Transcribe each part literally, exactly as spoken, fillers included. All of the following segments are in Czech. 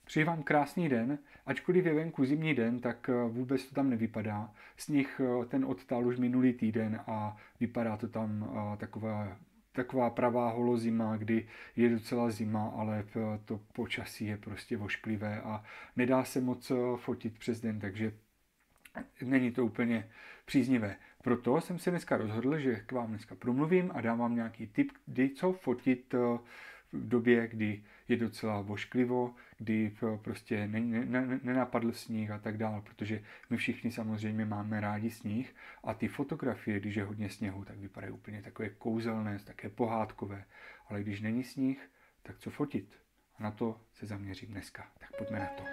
Přeji vám krásný den, ačkoliv je venku zimní den, tak vůbec to tam nevypadá. Sníh ten odtál už minulý týden a vypadá to tam taková, taková pravá holozima, kdy je docela zima, ale to počasí je prostě vošklivé a nedá se moc fotit přes den, takže není to úplně příznivé. Proto jsem se dneska rozhodl, že k vám dneska promluvím a dám vám nějaký tip, kdy co fotit v době, kdy je docela vošklivo, kdy prostě nenapadl sníh a tak dále, protože my všichni samozřejmě máme rádi sníh a ty fotografie, když je hodně sněhu, tak vypadají úplně takové kouzelné, také pohádkové, ale když není sníh, tak co fotit? A na to se zaměřím dneska. Tak pojďme na to.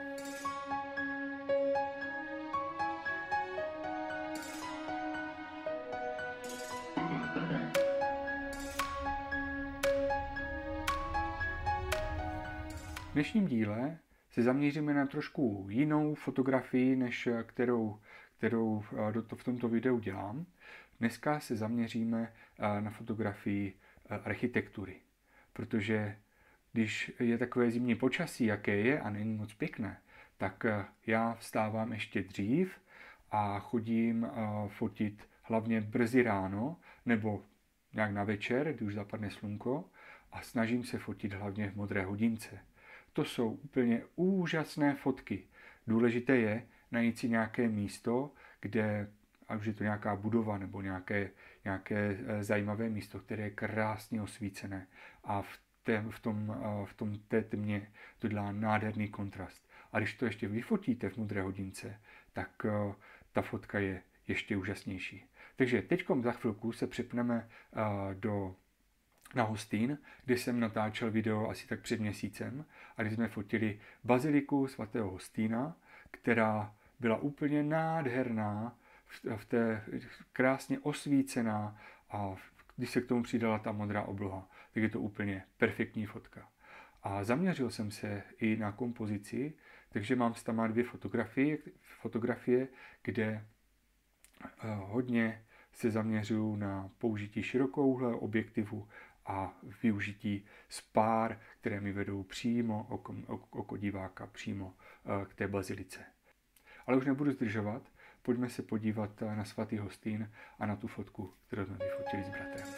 V dnešním díle se zaměříme na trošku jinou fotografii, než kterou, kterou v tomto videu dělám. Dneska se zaměříme na fotografii architektury, protože když je takové zimní počasí, jaké je a není moc pěkné, tak já vstávám ještě dřív a chodím fotit hlavně brzy ráno nebo nějak na večer, když už zapadne slunko, a snažím se fotit hlavně v modré hodince. To jsou úplně úžasné fotky. Důležité je najít si nějaké místo, kde, ať už je to nějaká budova nebo nějaké, nějaké zajímavé místo, které je krásně osvícené a v, té, v, tom, v tom té tmě to dělá nádherný kontrast. A když to ještě vyfotíte v modré hodince, tak ta fotka je ještě úžasnější. Takže teď za chvilku se připneme do na Hostín, kde jsem natáčel video asi tak před měsícem a kdy jsme fotili baziliku svatého Hostína, která byla úplně nádherná, v té krásně osvícená a když se k tomu přidala ta modrá obloha, tak je to úplně perfektní fotka. A zaměřil jsem se i na kompozici, takže mám tam dvě fotografie, fotografie, kde hodně se zaměřuju na použití širokouhlého objektivu a využití spár, které mi vedou přímo oko, oko diváka, přímo k té bazilice. Ale už nebudu zdržovat, pojďme se podívat na svatý Hostín a na tu fotku, kterou jsme vyfotili s bratrem.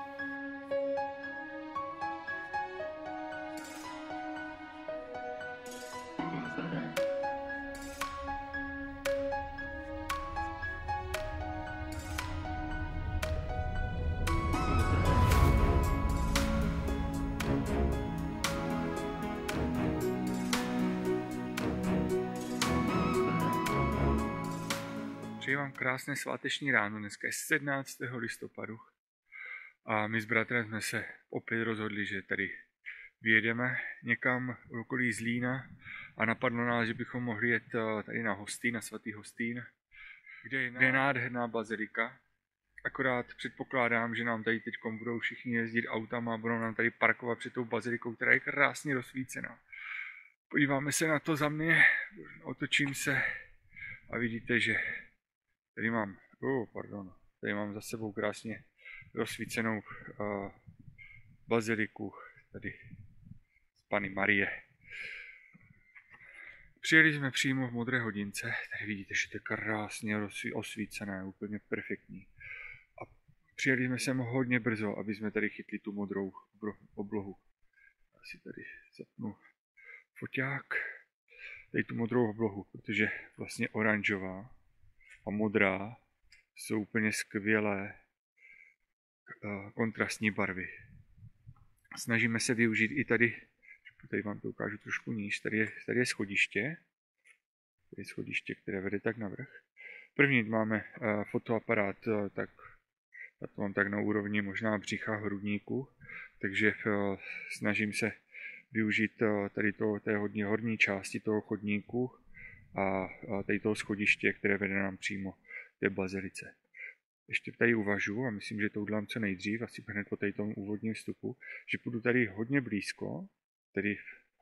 Přeji vám krásné sváteční ráno, dneska je sedmnáctého listopadu a my s bratrem jsme se opět rozhodli, že tady vyjedeme někam v okolí Zlína a napadlo nás, že bychom mohli jet tady na Hostín, na svatý Hostín, kde je, kde je nádherná bazilika. Akorát předpokládám, že nám tady teď budou všichni jezdit autama a budou nám tady parkovat před tou bazilikou, která je krásně rozsvícená. Podíváme se na to za mě, otočím se a vidíte, že tady mám, oh, pardon, tady mám za sebou krásně rozsvícenou uh, baziliku, tady z Panny Marie. Přijeli jsme přímo v modré hodince, tady vidíte, že to je krásně osvícené, úplně perfektní. A přijeli jsme sem hodně brzo, aby jsme tady chytli tu modrou oblohu. Já si tady zapnu foťák, tady tu modrou oblohu, protože vlastně oranžová a modrá jsou úplně skvělé uh, kontrastní barvy. Snažíme se využít i tady, tady vám to ukážu trošku níž, tady je, tady je schodiště, tady je schodiště, které vede tak navrch. První máme uh, fotoaparát, uh, tak já to mám tak na úrovni možná břicha, hrudníku, takže uh, snažím se využít uh, tady to, té hodně horní části toho chodníku a tady toho schodiště, které vede nám přímo k té bazilice. Ještě tady uvažuji a myslím, že to udělám co nejdřív, asi hned po tady tomu úvodním vstupu, že půjdu tady hodně blízko, tedy,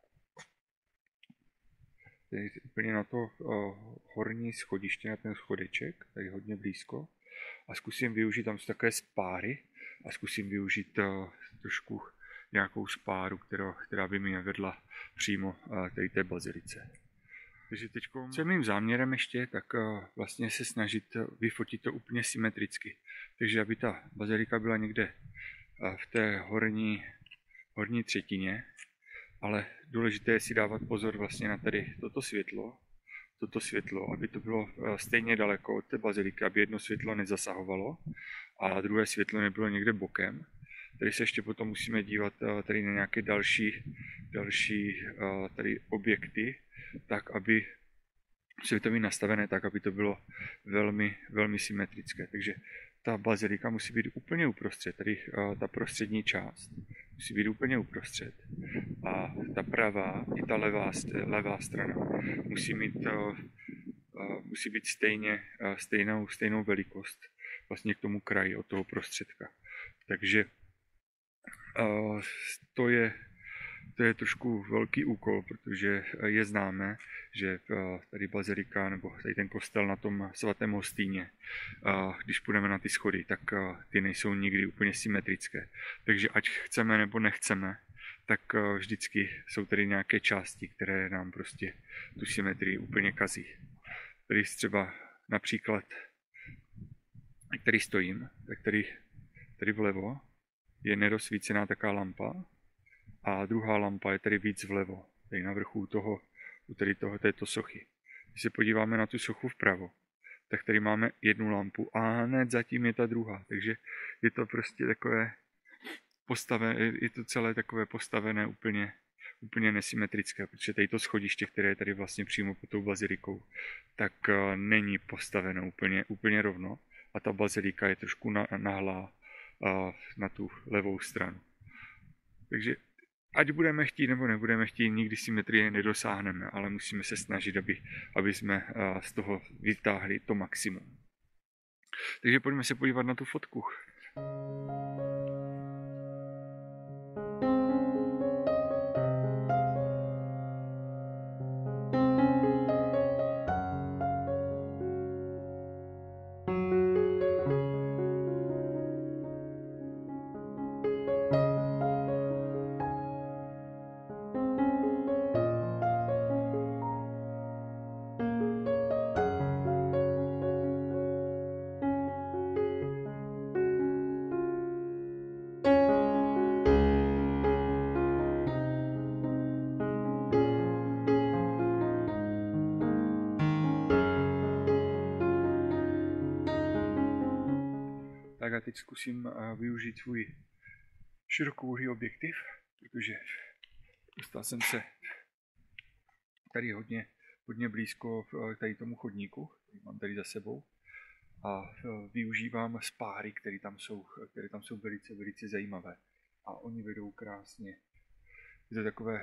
tady úplně na to uh, horní schodiště, na ten schodeček, tady hodně blízko a zkusím využít, tam jsou takové spáry a zkusím využít uh, trošku nějakou spáru, která, která by mě vedla přímo tady té bazilice. Takže teď, co je mým záměrem ještě, tak vlastně se snažit vyfotit to úplně symetricky. Takže aby ta bazilika byla někde v té horní, horní třetině, ale důležité je si dávat pozor vlastně na tady toto světlo, toto světlo, aby to bylo stejně daleko od té baziliky, aby jedno světlo nezasahovalo a druhé světlo nebylo někde bokem. Tady se ještě potom musíme dívat tady na nějaké další, další tady objekty, tak aby světlo nastavené tak, aby to bylo velmi, velmi symetrické. Takže ta bazilika musí být úplně uprostřed, tady ta prostřední část musí být úplně uprostřed. A ta pravá i ta levá, levá strana musí mít, musí být stejně, stejnou, stejnou velikost vlastně k tomu kraji od toho prostředka. Takže to je, to je trošku velký úkol, protože je známé, že tady bazilika nebo tady ten kostel na tom svatém Hostýně, když půjdeme na ty schody, tak ty nejsou nikdy úplně symetrické. Takže ať chceme nebo nechceme, tak vždycky jsou tady nějaké části, které nám prostě tu symetrii úplně kazí. Tady třeba například, který stojím, tak tady, tady vlevo je nerozsvícená taká lampa a druhá lampa je tady víc vlevo, tady na vrchu toho, tady toho, této sochy. Když se podíváme na tu sochu vpravo, tak tady máme jednu lampu a hned zatím je ta druhá, takže je to prostě takové postavené, je to celé takové postavené úplně, úplně nesymetrické, protože tady to schodiště, které je tady vlastně přímo pod tou bazilikou, tak není postaveno úplně, úplně rovno a ta bazilika je trošku nahlá na tu levou stranu. Takže ať budeme chtít nebo nebudeme chtít, nikdy symetrie nedosáhneme, ale musíme se snažit, aby, aby jsme z toho vytáhli to maximum. Takže pojďme se podívat na tu fotku. Tak a teď zkusím využít svůj širokouhlý objektiv, protože dostal jsem se tady hodně, hodně blízko tady tomu chodníku, který mám tady za sebou, a využívám spáry, které tam jsou, které tam jsou velice, velice zajímavé. A oni vedou krásně. Je to takové,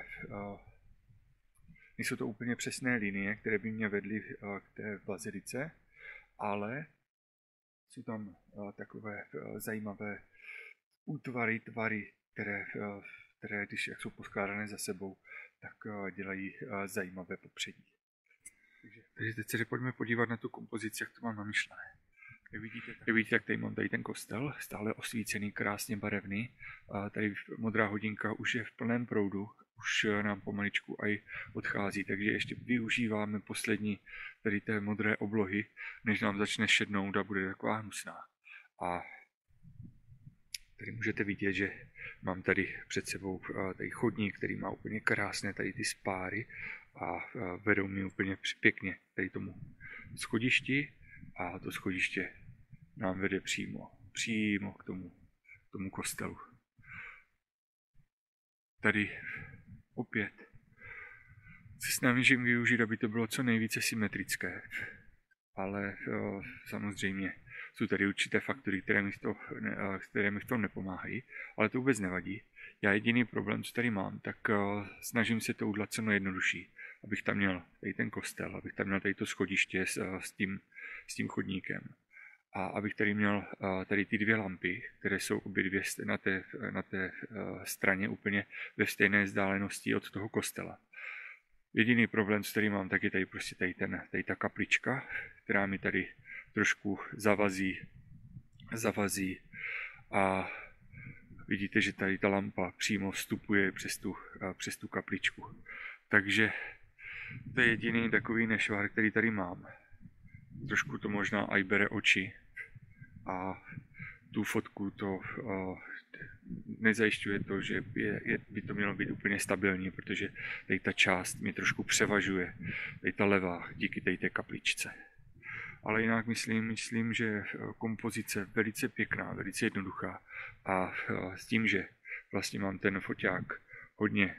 nejsou to úplně přesné linie, které by mě vedly k té bazilice, ale jsou tam takové zajímavé útvary, tvary, které, které když jak jsou poskládané za sebou, tak dělají zajímavé popředí. Takže, takže teď se pojďme podívat na tu kompozici, jak to mám namyšlené. Jak vidíte, tak, jak vidíte, tak tady mám tady ten kostel, stále osvícený, krásně barevný. A tady modrá hodinka už je v plném proudu, už nám pomaličku aj odchází, takže ještě využíváme poslední tady té modré oblohy, než nám začne šednout a bude taková hnusná. A tady můžete vidět, že mám tady před sebou tady chodník, který má úplně krásné tady ty spáry a vedou mi úplně pěkně tady tomu schodišti a to schodiště nám vede přímo, přímo k tomu, k tomu kostelu. Tady opět se snažím využít, aby to bylo co nejvíce symetrické, ale jo, samozřejmě jsou tady určité faktory, které mi, to, které mi v tom nepomáhají, ale to vůbec nevadí. Já jediný problém, co tady mám, tak uh, snažím se to udělat co nejjednodušší, abych tam měl tady ten kostel, abych tam měl tady to schodiště s, s, tím, s tím chodníkem a abych tady měl uh, tady ty dvě lampy, které jsou obě dvě na té, na té uh, straně úplně ve stejné vzdálenosti od toho kostela. Jediný problém, co tady mám, tak je tady prostě tady, ten, tady ta kaplička, která mi tady trošku zavazí, zavazí a vidíte, že tady ta lampa přímo vstupuje přes tu, přes tu kapličku. Takže to je jediný takový nešvar, který tady mám. Trošku to možná i bere oči a tu fotku to uh, nezajišťuje to, že je, je, by to mělo být úplně stabilní, protože tady ta část mi trošku převažuje, tady ta levá, díky tady té kapličce. Ale jinak myslím, myslím, že kompozice velice pěkná, velice jednoduchá a s tím, že vlastně mám ten foťák hodně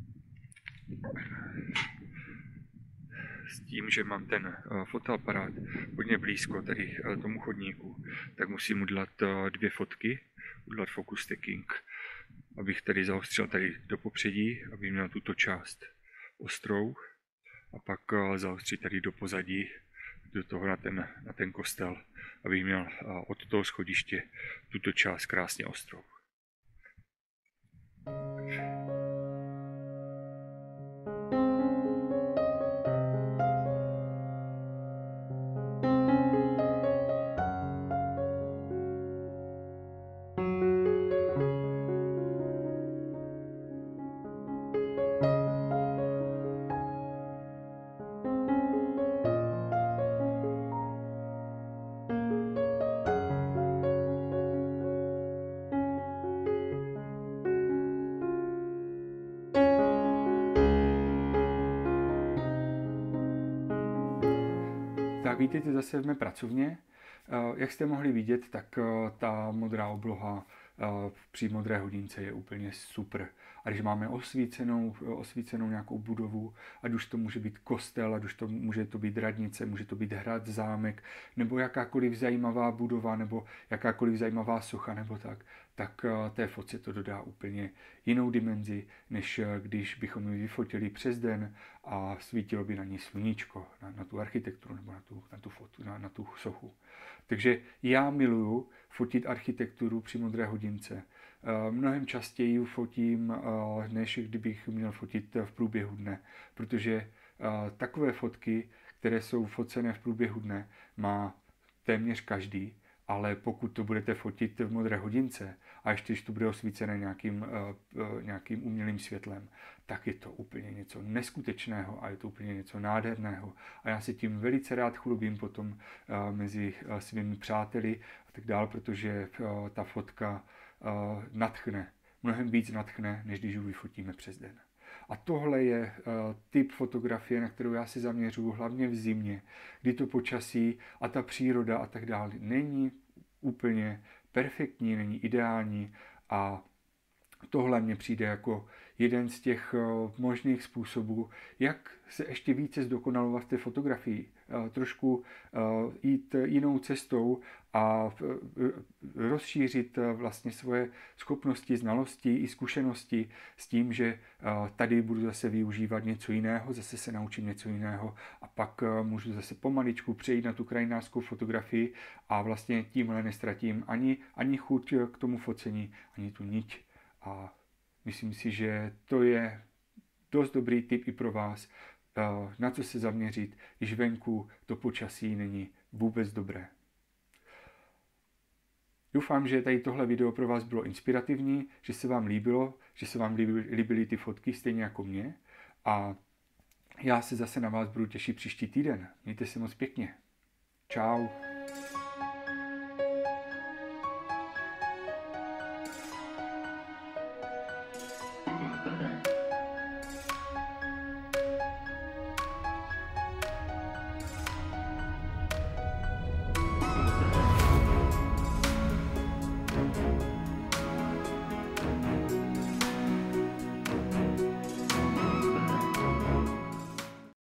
s tím, že mám ten fotoaparát hodně blízko tady tomu chodníku, tak musím udělat dvě fotky, udělat focus stacking, abych tady zaostřil tady do popředí, aby měl tuto část ostrou a pak zaostřit tady do pozadí, do toho na ten, na ten kostel, abych měl od toho schodiště tuto část krásně ostrou. Tak vítejte zase v mé pracovně. Jak jste mohli vidět, tak ta modrá obloha při modré hodince je úplně super. A když máme osvícenou, osvícenou nějakou budovu, ať už to může být kostel, ať už to může to být radnice, může to být hrad, zámek, nebo jakákoliv zajímavá budova, nebo jakákoliv zajímavá socha, nebo tak, tak té fotce to dodá úplně jinou dimenzi, než když bychom ji vyfotili přes den a svítilo by na ní sluníčko, na, na tu architekturu nebo na tu, na tu, fotu, na, na tu sochu. Takže já miluju fotit architekturu při modré hodince. Mnohem častěji fotím, než kdybych měl fotit v průběhu dne, protože takové fotky, které jsou focené v průběhu dne, má téměř každý, ale pokud to budete fotit v modré hodince a ještě když to bude osvícené nějakým, nějakým umělým světlem, tak je to úplně něco neskutečného a je to úplně něco nádherného. A já se tím velice rád chlubím potom mezi svými přáteli a tak dále, protože ta fotka nadchne, mnohem víc nadchne, než když ji vyfotíme přes den. A tohle je uh, typ fotografie, na kterou já se zaměřuju hlavně v zimě, kdy to počasí a ta příroda a tak dále není úplně perfektní, není ideální a tohle mně přijde jako jeden z těch uh, možných způsobů, jak se ještě více zdokonalovat v té fotografii. Uh, trošku uh, jít jinou cestou a uh, rozšířit uh, vlastně svoje schopnosti, znalosti i zkušenosti s tím, že uh, tady budu zase využívat něco jiného, zase se naučím něco jiného a pak uh, můžu zase pomaličku přejít na tu krajinářskou fotografii a vlastně tímhle nestratím ani, ani chuť k tomu focení, ani tu niť. A myslím si, že to je dost dobrý tip i pro vás, na co se zaměřit, když venku to počasí není vůbec dobré. Doufám, že tady tohle video pro vás bylo inspirativní, že se vám líbilo, že se vám líbily ty fotky stejně jako mě. A já se zase na vás budu těšit příští týden. Mějte se moc pěkně. Čau.